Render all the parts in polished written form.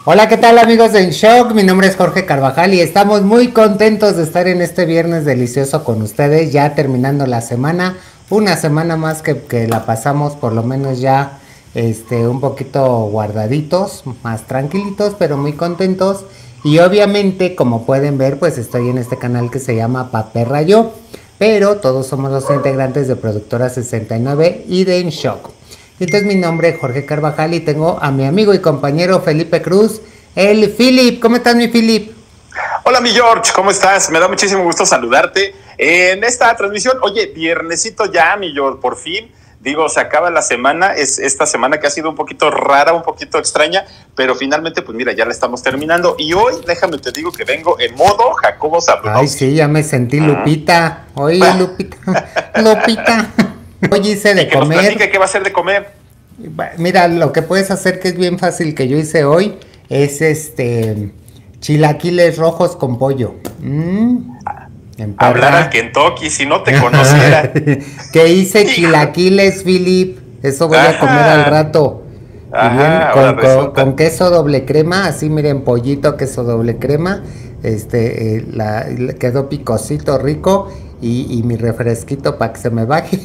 Hola, ¿qué tal amigos de En Shock? Mi nombre es Jorge Carvajal y estamos muy contentos de estar en este viernes delicioso con ustedes, ya terminando la semana, una semana más que la pasamos por lo menos ya un poquito guardaditos, más tranquilitos, pero muy contentos. Y obviamente, como pueden ver, pues estoy en este canal que se llama Paper Rayo, pero todos somos los integrantes de Productora 69 y de En Shock. Entonces mi nombre es Jorge Carvajal y tengo a mi amigo y compañero Felipe Cruz, el Philip. ¿Cómo estás, mi Philip? Hola, mi George, ¿cómo estás? Me da muchísimo gusto saludarte en esta transmisión. Oye, viernesito ya, mi George, por fin. Digo, se acaba la semana, es esta semana que ha sido un poquito rara, un poquito extraña, pero finalmente, pues mira, ya la estamos terminando. Y hoy, déjame te digo que vengo en modo Jacobo Zabludowski. Ay, sí, ya me sentí Lupita. Oye, Lupita, Lupita. Hoy hice de que comer. Nos platique qué va a hacer de comer. Mira, lo que puedes hacer, que es bien fácil, que yo hice hoy, es chilaquiles rojos con pollo. Hablar al Kentucky si no te conociera. Que hice chilaquiles, Philip. Eso voy a comer al rato. Ajá, y bien, con queso doble crema, así miren, pollito, queso doble crema. Quedó picosito, rico. Y mi refresquito para que se me baje.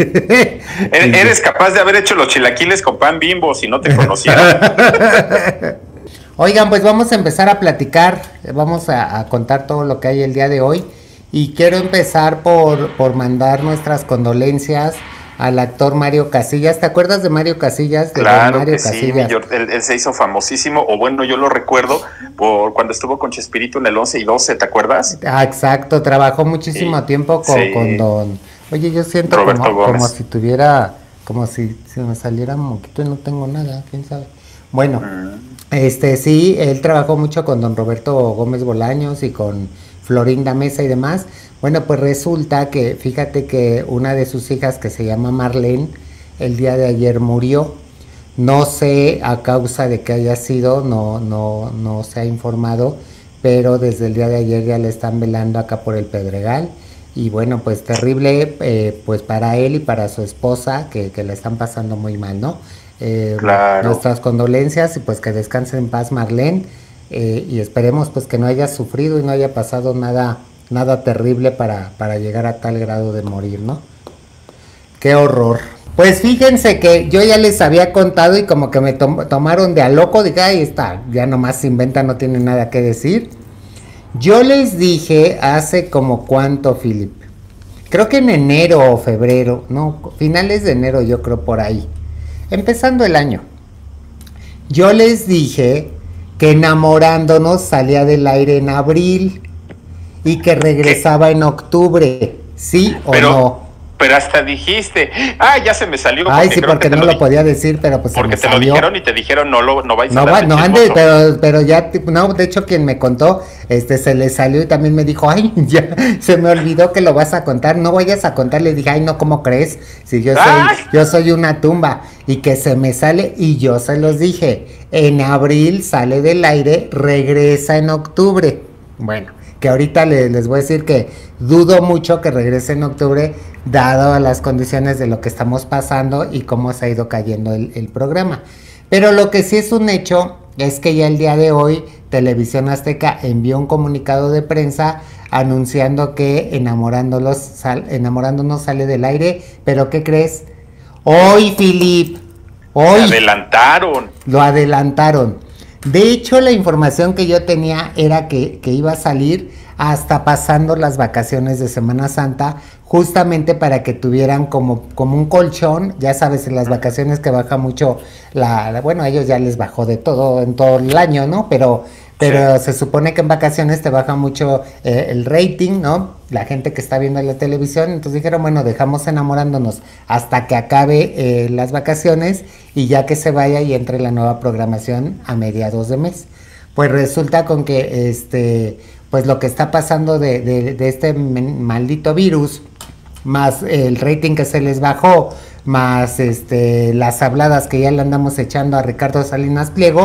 Eres capaz de haber hecho los chilaquiles con pan Bimbo si no te conociera. Oigan, pues vamos a empezar a platicar, vamos a contar todo lo que hay el día de hoy. Y quiero empezar por mandar nuestras condolencias al actor Mario Casillas. ¿Te acuerdas de Mario Casillas? Claro Mario que Casillas. Sí, él se hizo famosísimo, o bueno, yo lo recuerdo por cuando estuvo con Chespirito en el 11 y 12, ¿te acuerdas? Ah, exacto, trabajó muchísimo tiempo con don... Oye, yo siento como si tuviera, como si me saliera moquito y no tengo nada, quién sabe. Bueno, sí, él trabajó mucho con don Roberto Gómez Bolaños y con Florinda Mesa y demás. Bueno, pues resulta que, fíjate que una de sus hijas, que se llama Marlene, el día de ayer murió. No sé a causa de que haya sido, no se ha informado, pero desde el día de ayer ya le están velando acá por el Pedregal. Y bueno, pues terrible, pues para él y para su esposa, que la están pasando muy mal, ¿no? Claro. Nuestras condolencias y pues que descanse en paz Marlene. Y esperemos pues que no haya sufrido y no haya pasado nada terrible para llegar a tal grado de morir, ¿no? ¡Qué horror! Pues fíjense que yo ya les había contado y como que me tomaron de a loco, dije, ahí está, ya nomás se inventa, no tiene nada que decir. Yo les dije hace como cuánto, Philip, creo que en enero o febrero, no, finales de enero yo creo por ahí, empezando el año, yo les dije que Enamorándonos salía del aire en abril y que regresaba en octubre, ¿sí o no? Pero hasta dijiste, ya se me salió. Ay, sí, porque no lo podía decir, pero pues porque se me te salió. Lo dijeron y te dijeron, no vais a hablar. No ande, pero ya, no, de hecho quien me contó, se le salió y también me dijo, ay, ya, se me olvidó que lo vas a contar, no vayas a contar, le dije, ay, no, ¿cómo crees? Si yo soy una tumba, y que se me sale, y yo se los dije, en abril sale del aire, regresa en octubre. Bueno, que ahorita les voy a decir que dudo mucho que regrese en octubre, dado las condiciones de lo que estamos pasando y cómo se ha ido cayendo el programa. Pero lo que sí es un hecho es que ya el día de hoy Televisión Azteca envió un comunicado de prensa anunciando que Enamorándonos sale del aire. ¿Pero qué crees? Hoy, Philip, hoy lo adelantaron. De hecho, la información que yo tenía era que iba a salir hasta pasando las vacaciones de Semana Santa, justamente para que tuvieran como un colchón. Ya sabes, en las vacaciones que baja mucho bueno, a ellos ya les bajó de todo en todo el año, ¿no? Pero se supone que en vacaciones te baja mucho el rating, ¿no? La gente que está viendo la televisión. Entonces dijeron, bueno, dejamos Enamorándonos hasta que acabe las vacaciones y ya que se vaya y entre la nueva programación a mediados de mes. Pues resulta con que pues lo que está pasando de este maldito virus, más el rating que se les bajó, más las habladas que ya le andamos echando a Ricardo Salinas Pliego,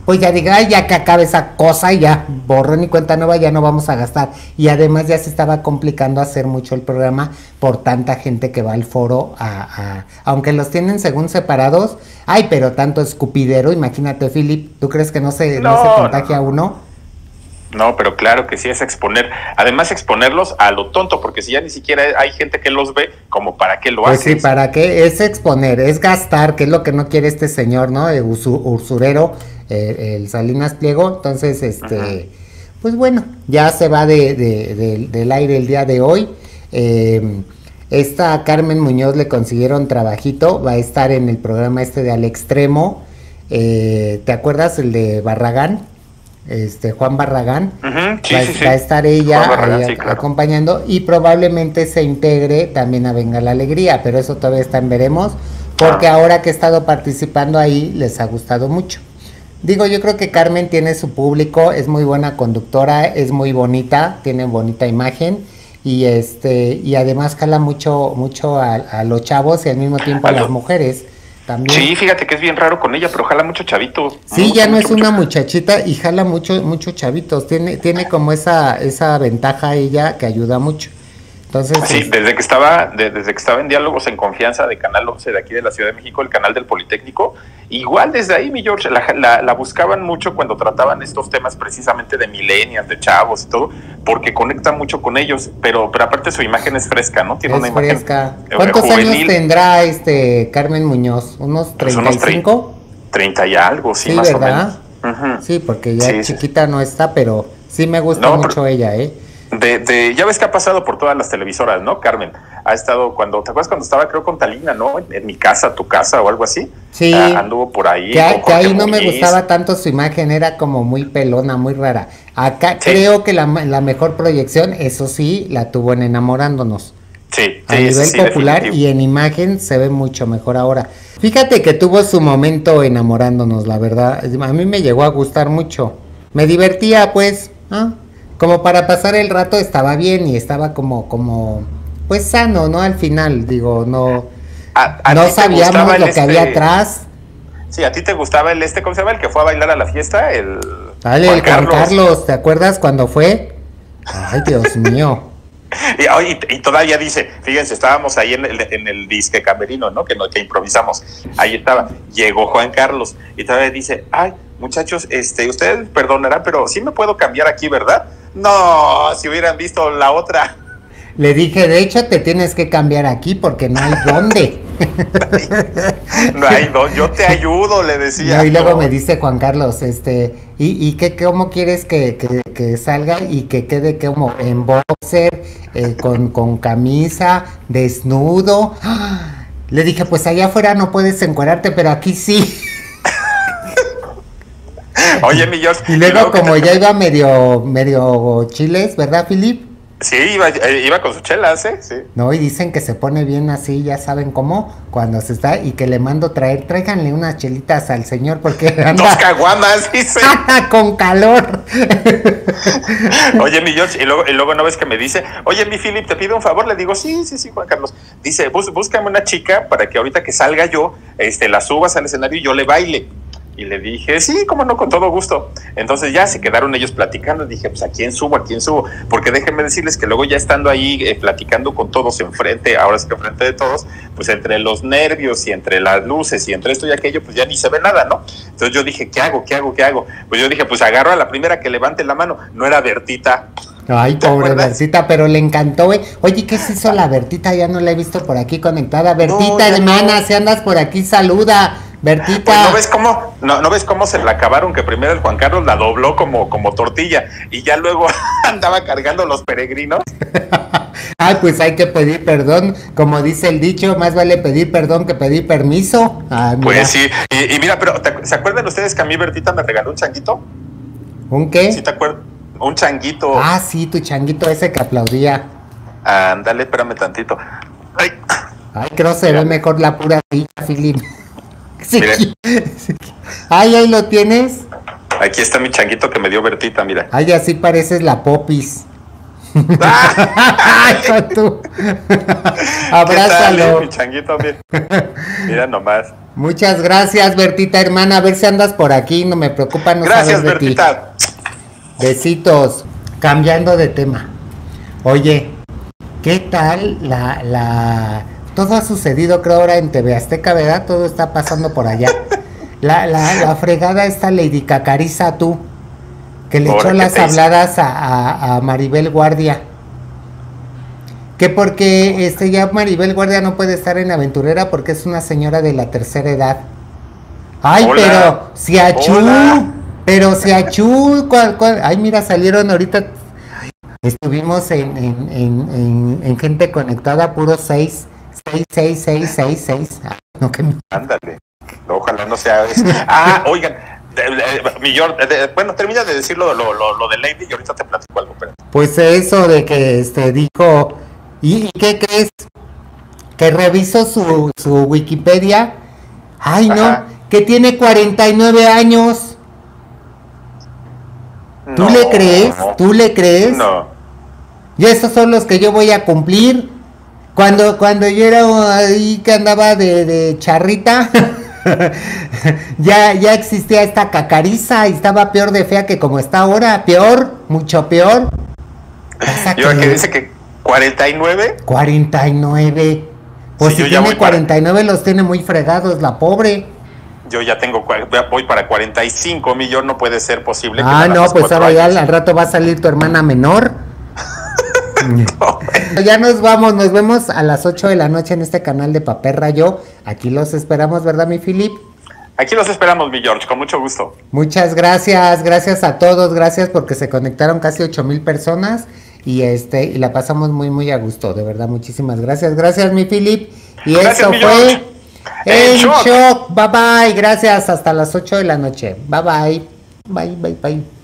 pues ya diga, ay, ya que acabe esa cosa y ya, borrón y cuenta nueva, ya no vamos a gastar. Y además ya se estaba complicando hacer mucho el programa por tanta gente que va al foro aunque los tienen según separados, ay, pero tanto escupidero, imagínate, Philip, ¿tú crees que no se contagia uno? No, pero claro que sí es exponer, además exponerlos a lo tonto, porque si ya ni siquiera hay gente que los ve, como para qué lo haces. Pues sí, ¿para qué? Es exponer, es gastar, que es lo que no quiere este señor, ¿no? El usurero, el Salinas Pliego. Entonces, pues bueno, ya se va del aire el día de hoy. Esta Carmen Muñoz le consiguieron trabajito, va a estar en el programa de Al Extremo. ¿Te acuerdas el de Barragán? Juan Barragán, va a estar ella Barragán, acompañando, y probablemente se integre también a Venga la Alegría, pero eso todavía está en veremos, porque ahora que he estado participando ahí les ha gustado mucho. Digo, yo creo que Carmen tiene su público, es muy buena conductora, es muy bonita, tiene bonita imagen, y además jala mucho a los chavos y al mismo tiempo a las mujeres. También. Sí, fíjate que es bien raro con ella, pero jala mucho chavito. Sí, ya no es una muchachita y jala mucho chavitos. Tiene como esa ventaja ella que ayuda mucho. Entonces, sí, desde que estaba en Diálogos en Confianza de Canal 11 de aquí de la Ciudad de México, el canal del Politécnico, igual desde ahí, mi George, la buscaban mucho cuando trataban estos temas precisamente de millennials, de chavos y todo, porque conecta mucho con ellos, pero aparte su imagen es fresca, ¿no? Tiene una imagen fresca. ¿Cuántos juvenil años tendrá Carmen Muñoz? ¿Unos 35? 30 y algo, sí, más ¿verdad? O menos. Sí, porque ya chiquita no está, pero sí me gusta mucho ella, ya ves que ha pasado por todas las televisoras, ¿no, Carmen? Ha estado ¿te acuerdas cuando estaba, creo, con Talina, ¿no? En Mi Casa, Tu Casa o algo así. Sí. Anduvo por ahí. Que ahí no me gustaba tanto su imagen, era como muy pelona, muy rara. Acá creo que la mejor proyección, eso sí, la tuvo en Enamorándonos. Sí, a nivel popular, definitivo. Y en imagen se ve mucho mejor ahora. Fíjate que tuvo su momento Enamorándonos, la verdad. A mí me llegó a gustar mucho. Me divertía, pues, ¿no? Como para pasar el rato estaba bien y estaba como pues sano, ¿no? Al final, digo, no sabíamos lo que había atrás. Sí, a ti te gustaba ¿cómo se llama? El que fue a bailar a la fiesta, el Juan Carlos, ¿te acuerdas cuando fue? Ay, Dios mío. Y todavía dice, fíjense, estábamos ahí en el disque camerino, ¿no? Que improvisamos. Ahí estaba, llegó Juan Carlos y todavía dice, ay, muchachos, ustedes perdonarán, pero sí me puedo cambiar aquí, ¿verdad? No, si hubieran visto la otra. Le dije, de hecho, te tienes que cambiar aquí porque no hay dónde. No hay dónde, yo te ayudo, le decía. No, y luego me dice Juan Carlos, ¿cómo quieres que salga y que quede como en boxer, con camisa, desnudo? Le dije, pues allá afuera no puedes encuerarte, pero aquí sí. Oye, mi George. Y luego como ya iba medio chiles, ¿verdad, Philip? Sí, iba con sus chelas, Sí. No, y dicen que se pone bien así, ya saben cómo, cuando se está, y que le mando tráiganle unas chelitas al señor porque anda... 2 caguamas, dice. Con calor. Oye, mi George, y luego no ves que me dice, oye, mi Philip, te pido un favor, le digo, sí, Juan Carlos. Dice, búscame una chica para que ahorita que salga yo, la subas al escenario y yo le baile. Y le dije, sí, cómo no, con todo gusto. Entonces ya se quedaron ellos platicando. Dije, pues, ¿a quién subo? Porque déjenme decirles que luego ya estando ahí platicando con todos enfrente, ahora sí que enfrente de todos, pues entre los nervios y entre las luces y entre esto y aquello, pues ya ni se ve nada, ¿no? Entonces yo dije, ¿qué hago? Pues yo dije, pues agarro a la primera que levante la mano. No era Bertita. Ay, pobre Bertita, pero le encantó, Oye, ¿qué se hizo la Bertita? Ya no la he visto por aquí conectada. Bertita, hermana, si andas por aquí, saluda. Bertita. Pues ¿no ves cómo se la acabaron? Que primero el Juan Carlos la dobló como tortilla y ya luego andaba cargando los peregrinos. Ay, pues hay que pedir perdón, como dice el dicho, más vale pedir perdón que pedir permiso. Ay, pues sí, y mira, pero ¿se acuerdan ustedes que a mí Bertita me regaló un changuito? ¿Un qué? ¿Sí te acuerdas? Un changuito. Ah, sí, tu changuito ese que aplaudía. Ándale, espérame tantito. Ay, creo que se ve mejor la pura dicha, Philip. Sí. Ay, ahí lo tienes. Aquí está mi changuito que me dio Bertita, mira. Ay, así pareces la Popis. Ay, con tú. Abrázalo. ¿Qué tal, mi changuito? Mira nomás. Muchas gracias, Bertita, hermana. A ver si andas por aquí. No me preocupa no Gracias, saber de Bertita. ti. Besitos. Cambiando de tema. Oye, ¿qué tal todo ha sucedido, creo, ahora en TV Azteca, ¿verdad? Todo está pasando por allá. La fregada esta Lady Cacariza, tú, que le echó las habladas a Maribel Guardia. Que porque ya Maribel Guardia no puede estar en Aventurera porque es una señora de la tercera edad. Ay, hola, pero si achú, hola. Pero si achú, ¿cuál? Ay, mira, salieron ahorita. Estuvimos en gente conectada, puro 6. No, que ándale, ojalá no sea eso. Oigan, bueno, termina de decir lo de Lady y ahorita te platico algo. Pero... Pues eso de que dijo, ¿y qué crees? Que reviso su Wikipedia. Ay, ajá, no, que tiene 49 años. ¿Tú no, le crees? ¿Tú le crees? No. Y esos son los que yo voy a cumplir. Cuando yo era ahí que andaba de charrita, ya existía esta Cacariza y estaba peor de fea que como está ahora, peor, mucho peor. Yo que dice que 49. 49. Pues sí, si tiene 49 los tiene muy fregados, la pobre. Yo ya voy para 45, millón, no puede ser posible. No, pues ahora ya al rato va a salir tu hermana menor. No. Ya nos vamos, nos vemos a las 8 de la noche en este canal de Papel Rayo. Aquí los esperamos, ¿verdad, mi Philip? Aquí los esperamos, mi George, con mucho gusto. Muchas gracias a todos, gracias porque se conectaron casi 8,000 personas y la pasamos muy, muy a gusto, de verdad, muchísimas gracias, mi Philip. Y gracias, eso fue En Shock. Bye, bye, gracias, hasta las 8 de la noche. Bye.